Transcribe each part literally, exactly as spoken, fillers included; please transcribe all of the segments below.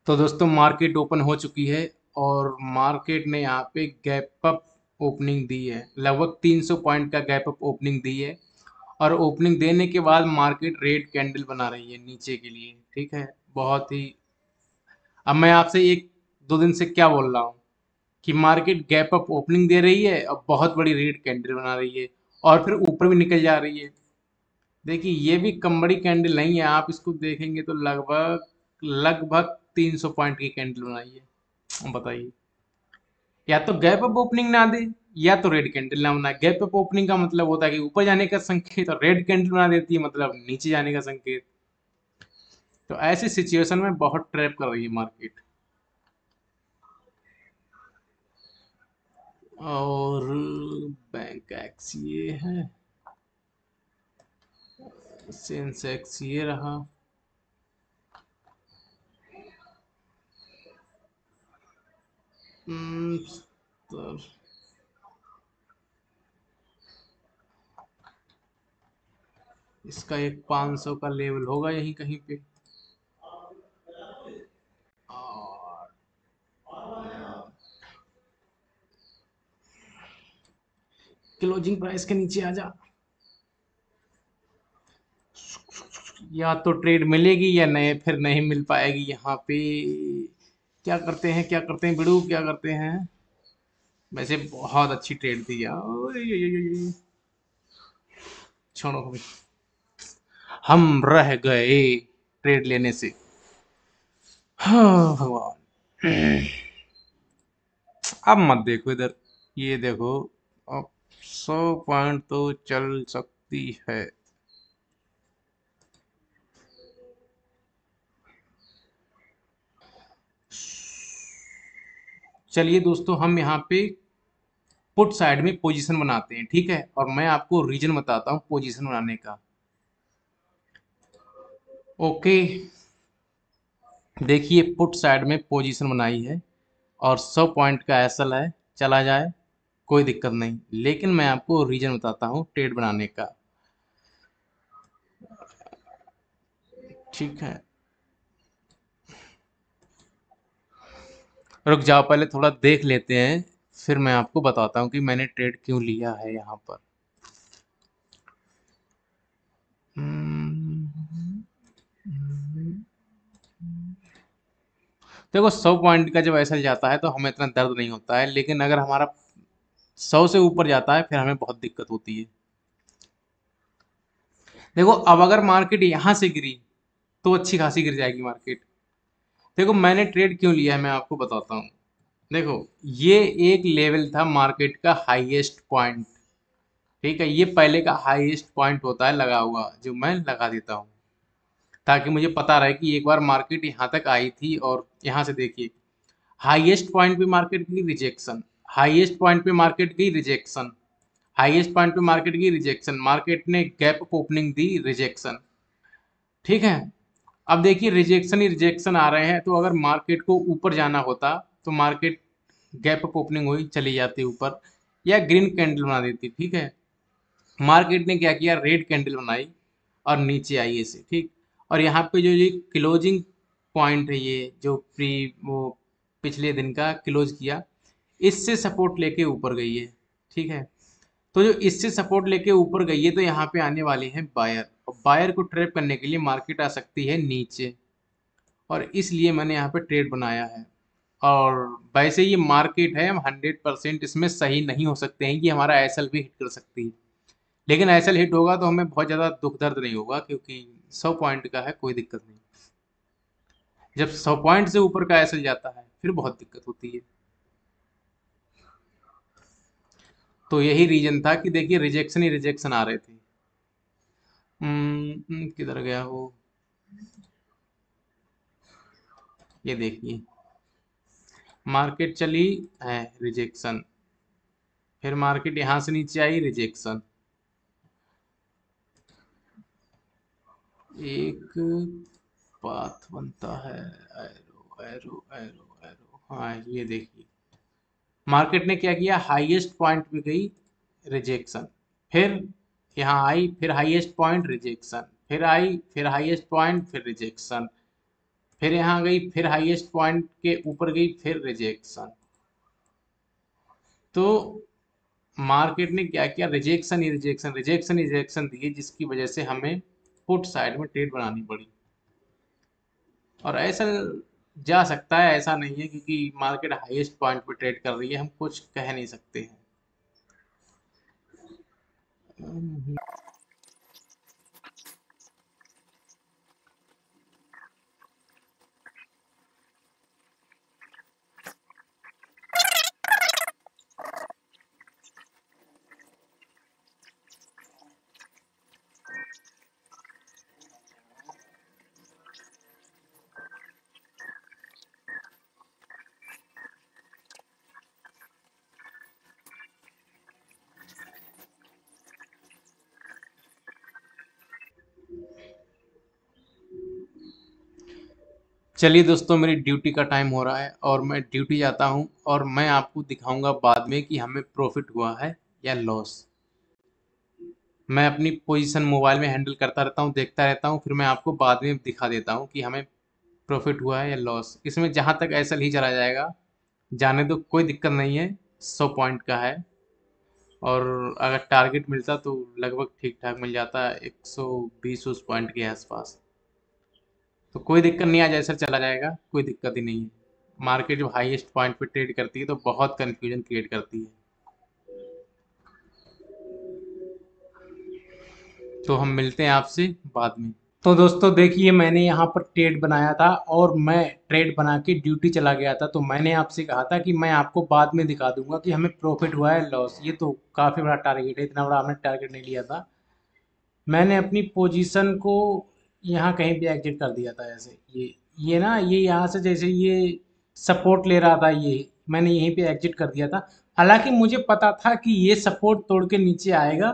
तो दोस्तों market open हो चुकी है और मार्केट ने यहाँ पे गैप अप ओपनिंग दी है। लगभग तीन सौ पॉइंट का गैप अप ओपनिंग दी है और ओपनिंग देने के बाद मार्केट रेड कैंडल बना रही है नीचे के लिए। ठीक है, बहुत ही। अब मैं आपसे एक दो दिन से क्या बोल रहा हूँ कि मार्केट गैप अप ओपनिंग दे रही है और बहुत बड़ी रेड कैंडल बना रही है और फिर ऊपर भी निकल जा रही है। देखिए ये भी कम बड़ी कैंडल नहीं है, आप इसको देखेंगे तो लगभग लगभग तीन सौ पॉइंट की कैंडल बनाई है। बताइए, या तो गैप अप ओपनिंग ना दे या तो रेड कैंडल ना बनाए। गैप अप ओपनिंग का मतलब होता है कि ऊपर जाने का संकेत, और रेड कैंडल बना देती है मतलब नीचे जाने का संकेत। तो ऐसी सिचुएशन में बहुत ट्रैप कर रही है मार्केट। और बैंक एक्स ये है, सेंसेक्स ये रहा। हम्म, तो इसका एक पाँच सौ का लेवल होगा यहीं कहीं पे। और क्लोजिंग प्राइस के नीचे आ जा, या तो ट्रेड मिलेगी या नहीं, फिर नहीं मिल पाएगी यहाँ पे। क्या करते हैं, क्या करते हैं बिड़ू, क्या करते हैं। वैसे बहुत अच्छी ट्रेड थी यार। ओए, ये, ये, ये, ये। छोड़ो अभी। हम रह गए ट्रेड लेने से। हाँ भगवान। अब मत देखो इधर, ये देखो। अब सौ पॉइंट तो चल सकती है। चलिए दोस्तों, हम यहाँ पे पुट साइड में पोजीशन बनाते हैं, ठीक है। और मैं आपको रीजन बताता हूँ पोजीशन बनाने का। ओके, देखिए पुट साइड में पोजीशन बनाई है और सौ पॉइंट का एसएल है। चला जाए कोई दिक्कत नहीं, लेकिन मैं आपको रीजन बताता हूँ ट्रेड बनाने का। ठीक है, रुक जाओ, पहले थोड़ा देख लेते हैं, फिर मैं आपको बताता हूँ कि मैंने ट्रेड क्यों लिया है यहाँ पर। हम्म, देखो सौ पॉइंट का जब ऐसा जाता है तो हमें इतना दर्द नहीं होता है, लेकिन अगर हमारा सौ से ऊपर जाता है फिर हमें बहुत दिक्कत होती है। देखो अब अगर मार्केट यहाँ से गिरी तो अच्छी खासी गिर जाएगी मार्केट। देखो मैंने ट्रेड क्यों लिया है मैं आपको बताता हूँ। देखो, ये एक लेवल था मार्केट का हाईएस्ट पॉइंट। ठीक है, ये पहले का हाईएस्ट पॉइंट होता है लगा हुआ, जो मैं लगा देता हूँ ताकि मुझे पता रहे कि एक बार मार्केट यहाँ तक आई थी। और यहाँ से देखिए, हाईएस्ट पॉइंट पे मार्केट की रिजेक्शन, हाईएस्ट पॉइंट पे मार्केट की रिजेक्शन, हाईएस्ट पॉइंट पे मार्केट की रिजेक्शन, मार्केट ने गैप अप ओपनिंग दी, रिजेक्शन। ठीक है, अब देखिए रिजेक्शन ही रिजेक्शन आ रहे हैं, तो अगर मार्केट को ऊपर जाना होता तो मार्केट गैप अप ओपनिंग हुई चली जाती ऊपर या ग्रीन कैंडल बना देती। ठीक है, मार्केट ने क्या किया, रेड कैंडल बनाई और नीचे आई ऐसे। ठीक, और यहाँ पे जो ये क्लोजिंग पॉइंट है, ये जो प्री वो पिछले दिन का क्लोज किया, इससे सपोर्ट लेके ऊपर गई है। ठीक है, तो जो इससे सपोर्ट लेके ऊपर गई है तो यहाँ पे आने वाले हैं बायर, और बायर को ट्रैप करने के लिए मार्केट आ सकती है नीचे, और इसलिए मैंने यहाँ पे ट्रेड बनाया है। और वैसे ये मार्केट है, हम हंड्रेड परसेंट इसमें सही नहीं हो सकते हैं कि हमारा एसएल भी हिट कर सकती है, लेकिन एसएल हिट होगा तो हमें बहुत ज़्यादा दुख दर्द नहीं होगा क्योंकि सौ पॉइंट का है, कोई दिक्कत नहीं। जब सौ पॉइंट से ऊपर का एसएल जाता है फिर बहुत दिक्कत होती है। तो यही रीजन था कि देखिए रिजेक्शन ही रिजेक्शन आ रहे थे। हम्म, हम्म, किधर गया वो, ये देखिए मार्केट चली है, रिजेक्शन, फिर मार्केट यहाँ से नीचे आई, रिजेक्शन। एक पाथ बनता है, एरो एरो एरो एरो, हाँ ये देखिए मार्केट ने क्या किया, हाईएस्ट पॉइंट पे गई, रिजेक्शन, फिर यहाँ आई, फिर हाईएस्ट पॉइंट, रिजेक्शन, फिर आई, फिर हाईएस्ट पॉइंट, फिर रिजेक्शन। फिर यहाँ गई, फिर हाईएस्ट पॉइंट के ऊपर गई, फिर रिजेक्शन। तो मार्केट ने क्या किया, रिजेक्शन ही रिजेक्शन रिजेक्शन रिजेक्शन दिए, जिसकी वजह से हमें पुट साइड में ट्रेड बनानी पड़ी। और ऐसा जा सकता है, ऐसा नहीं है, क्योंकि मार्केट हाईएस्ट पॉइंट पे ट्रेड कर रही है, हम कुछ कह नहीं सकते हैं। चलिए दोस्तों, मेरी ड्यूटी का टाइम हो रहा है और मैं ड्यूटी जाता हूँ, और मैं आपको दिखाऊंगा बाद में कि हमें प्रॉफिट हुआ है या लॉस। मैं अपनी पोजीशन मोबाइल में हैंडल करता रहता हूँ, देखता रहता हूँ, फिर मैं आपको बाद में दिखा देता हूँ कि हमें प्रॉफिट हुआ है या लॉस। इसमें जहाँ तक ऐसा ही चला जाएगा, जाने दो, कोई दिक्कत नहीं है। सौ पॉइंट का है, और अगर टारगेट मिलता तो लगभग ठीक ठाक मिल जाता, एक सौ बीस उस पॉइंट के आसपास। तो कोई दिक्कत नहीं, आज ऐसा चला जाएगा, कोई दिक्कत ही नहीं है। मार्केट जब हाईएस्ट पॉइंट पे ट्रेड करती है तो बहुत कंफ्यूजन क्रिएट करती है। तो हम मिलते हैं आपसे बाद में। तो दोस्तों देखिए, मैंने यहाँ पर ट्रेड बनाया था और मैं ट्रेड बना के ड्यूटी चला गया था। तो मैंने आपसे कहा था कि मैं आपको बाद में दिखा दूंगा कि हमें प्रॉफिट हुआ है लॉस। ये तो काफ़ी बड़ा टारगेट है, इतना बड़ा हमने टारगेट नहीं लिया था। मैंने अपनी पोजीशन को यहाँ कहीं पे एग्जिट कर दिया था, ऐसे ये ये ना, ये यहाँ से जैसे ये सपोर्ट ले रहा था, ये मैंने यहीं पे एग्जिट कर दिया था। हालांकि मुझे पता था कि ये सपोर्ट तोड़ के नीचे आएगा।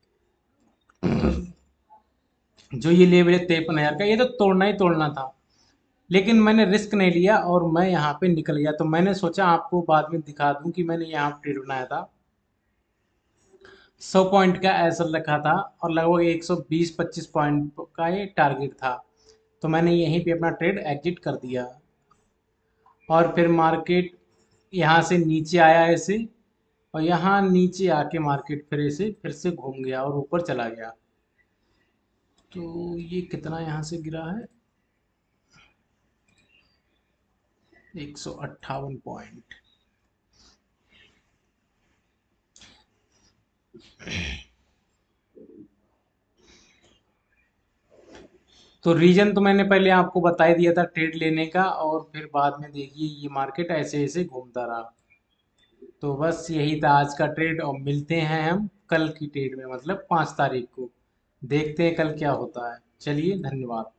जो ये लेवल है तिरपन हजार का, ये तो तोड़ना ही तोड़ना था। लेकिन मैंने रिस्क नहीं लिया और मैं यहाँ पे निकल गया। तो मैंने सोचा आपको बाद में दिखा दूं कि मैंने यहाँ ट्रेड बनाया था। सौ पॉइंट का ऐसा रखा था और लगभग एक सौ बीस पच्चीस पॉइंट का ये टारगेट था। तो मैंने यहीं पे अपना ट्रेड एग्जिट कर दिया। और फिर मार्केट यहाँ से नीचे आया ऐसे, और यहाँ नीचे आके मार्केट फिर ऐसे फिर से घूम गया और ऊपर चला गया। तो ये कितना यहाँ से गिरा है, एक सौ अट्ठावन पॉइंट। तो रीजन तो मैंने पहले आपको बता ही दिया था ट्रेड लेने का, और फिर बाद में देखिए ये मार्केट ऐसे ऐसे घूमता रहा। तो बस यही था आज का ट्रेड, और मिलते हैं हम कल की ट्रेड में, मतलब पाँच तारीख को। देखते हैं कल क्या होता है। चलिए, धन्यवाद।